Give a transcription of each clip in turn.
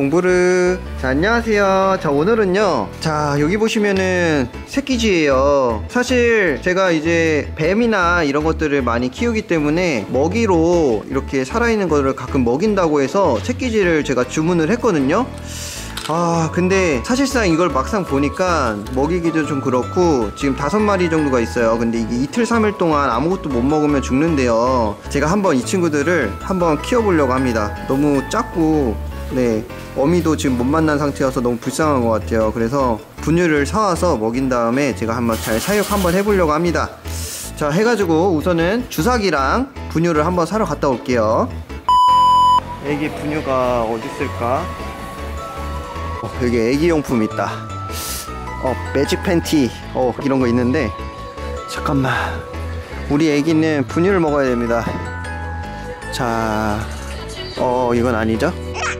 봉부르. 자, 안녕하세요. 자, 오늘은요, 자, 여기 보시면은 새끼쥐예요. 사실 제가 이제 뱀이나 이런 것들을 많이 키우기 때문에 먹이로 이렇게 살아있는 거를 가끔 먹인다고 해서 새끼쥐를 제가 주문을 했거든요. 근데 사실상 이걸 막상 보니까 먹이기도 좀 그렇고 지금 5마리 정도가 있어요. 근데 이게 이틀 3일 동안 아무것도 못 먹으면 죽는데요. 제가 한번 이 친구들을 한번 키워보려고 합니다. 너무 작고, 네, 어미도 지금 못 만난 상태여서 너무 불쌍한 것 같아요. 그래서 분유를 사와서 먹인 다음에 제가 한번 잘 사육 한번 해보려고 합니다. 자, 해가지고 우선은 주사기랑 분유를 한번 사러 갔다 올게요. 애기 분유가 어디 있을까? 여기 애기용품 있다. 매직 팬티 이런 거 있는데, 잠깐만, 우리 애기는 분유를 먹어야 됩니다. 자, 이건 아니죠?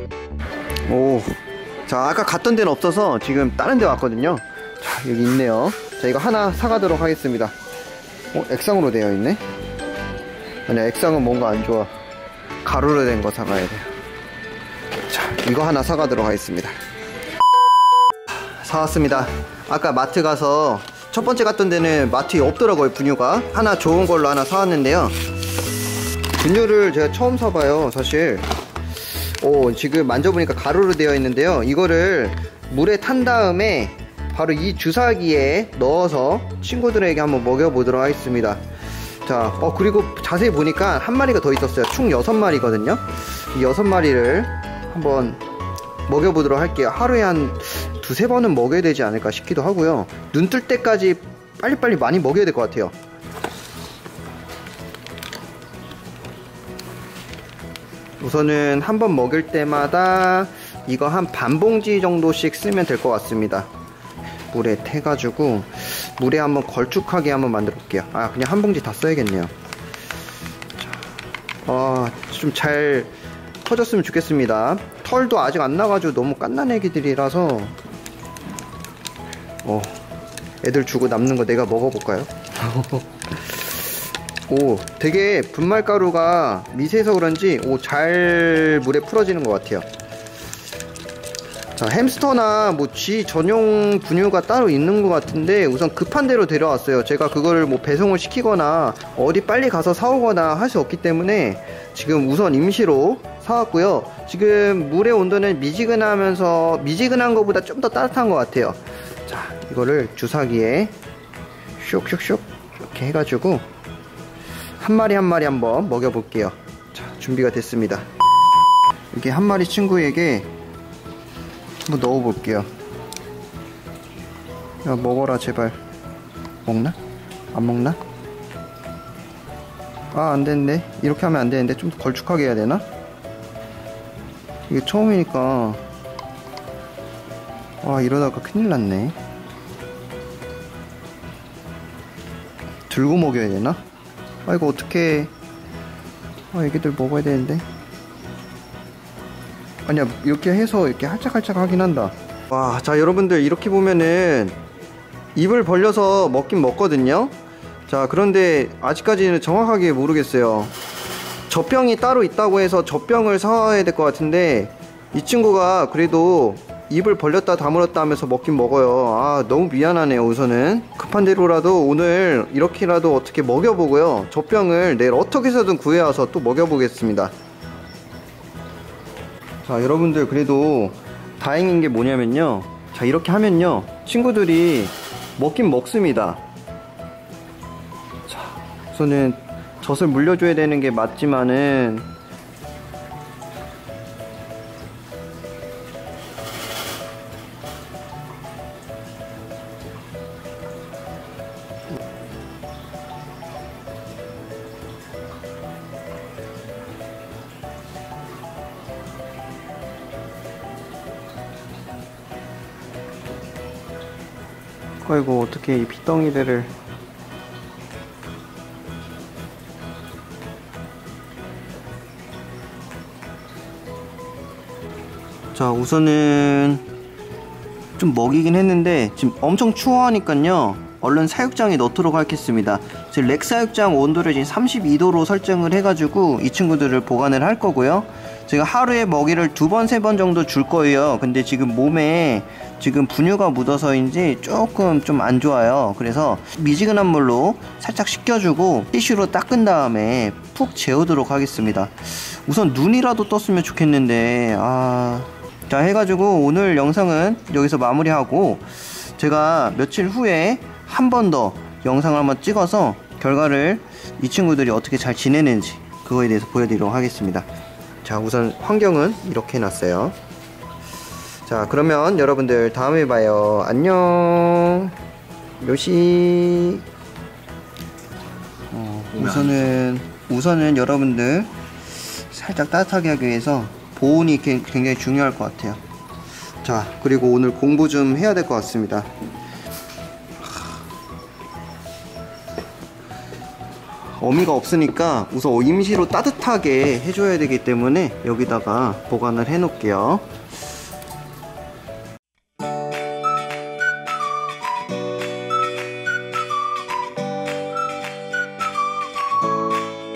자, 아까 갔던 데는 없어서 지금 다른 데 왔거든요. 자, 여기 있네요. 자, 이거 하나 사가도록 하겠습니다. 액상으로 되어 있네. 아니야, 액상은 뭔가 안 좋아. 가루로 된 거 사가야 돼요. 자, 이거 하나 사가도록 하겠습니다. 사왔습니다. 아까 마트 가서 첫 번째 갔던 데는 마트에 없더라고요. 분유가 하나 좋은 걸로 하나 사왔는데요. 분유를 제가 처음 사봐요, 사실. 지금 만져보니까 가루로 되어 있는데요. 이거를 물에 탄 다음에 바로 이 주사기에 넣어서 친구들에게 한번 먹여보도록 하겠습니다. 자, 그리고 자세히 보니까 한 마리가 더 있었어요. 총 6마리거든요 이 6마리를 한번 먹여보도록 할게요. 하루에 한 2~3번은 먹여야 되지 않을까 싶기도 하고요. 눈 뜰 때까지 빨리빨리 많이 먹여야 될 것 같아요. 우선은 한 번 먹일 때마다 이거 한 반 봉지 정도씩 쓰면 될 것 같습니다. 물에 태가지고 물에 한번 걸쭉하게 한번 만들어 볼게요. 그냥 한 봉지 다 써야겠네요. 좀 잘 퍼졌으면 좋겠습니다. 털도 아직 안 나가지고 너무 갓난 애기들이라서. 애들 주고 남는 거 내가 먹어볼까요? 되게 분말가루가 미세해서 그런지 잘 물에 풀어지는 것 같아요. 자, 햄스터나 쥐 전용 분유가 따로 있는 것 같은데 우선 급한 대로 데려왔어요. 제가 그거를 배송을 시키거나 어디 빨리 가서 사오거나 할 수 없기 때문에 지금 우선 임시로 사왔고요. 지금 물의 온도는 미지근한 것보다 좀 더 따뜻한 것 같아요. 자, 이거를 주사기에 쇽쇽쇽 이렇게 해가지고 한 마리 한 마리 한번 먹여볼게요. 자, 준비가 됐습니다. 이렇게 한 마리 친구에게 한번 넣어볼게요. 야, 먹어라 제발. 먹나? 안 먹나? 안 되는데. 이렇게 하면 안 되는데 좀 더 걸쭉하게 해야 되나? 이게 처음이니까. 이러다가 큰일 났네. 들고 먹여야 되나? 이거 어떡해. 애기들 먹어야 되는데. 아니야, 이렇게 해서 이렇게 할짝할짝 하긴 한다. 자, 여러분들 이렇게 보면은 입을 벌려서 먹긴 먹거든요. 자, 그런데 아직까지는 정확하게 모르겠어요. 젖병이 따로 있다고 해서 젖병을 사와야 될 것 같은데 이 친구가 그래도 입을 벌렸다 다물었다 하면서 먹긴 먹어요. 너무 미안하네요. 우선은 급한 대로라도 오늘 이렇게라도 어떻게 먹여보고요. 젖병을 내일 어떻게 해서든 구해와서 또 먹여보겠습니다. 자, 여러분들 그래도 다행인 게 뭐냐면요. 자, 이렇게 하면요 친구들이 먹긴 먹습니다. 자, 우선은 젖을 물려줘야 되는 게 맞지만은 아이고, 어떻게 이 핏덩이들을. 자, 우선은 좀 먹이긴 했는데 지금 엄청 추워하니깐요 얼른 사육장에 넣도록 하겠습니다. 지금 렉 사육장 온도를 지금 32도로 설정을 해가지고 이 친구들을 보관을 할 거고요. 제가 하루에 먹이를 2번, 3번 정도 줄 거예요. 근데 지금 몸에 지금 분유가 묻어서인지 조금 좀 안 좋아요. 그래서 미지근한 물로 살짝 식혀주고 티슈로 닦은 다음에 푹 재우도록 하겠습니다. 우선 눈이라도 떴으면 좋겠는데 자 해가지고 오늘 영상은 여기서 마무리하고 제가 며칠 후에 한 번 더 영상을 한번 찍어서 결과를 이 친구들이 어떻게 잘 지내는지 그거에 대해서 보여드리도록 하겠습니다. 자, 우선 환경은 이렇게 해놨어요. 자, 그러면 여러분들 다음에 봐요. 안녕. 요시. 우선은 여러분들 살짝 따뜻하게 하기 위해서 보온이 굉장히 중요할 것 같아요. 자, 그리고 오늘 공부 좀 해야 될 것 같습니다. 어미가 없으니까 우선 임시로 따뜻하게 해줘야 되기 때문에 여기다가 보관을 해 놓을게요.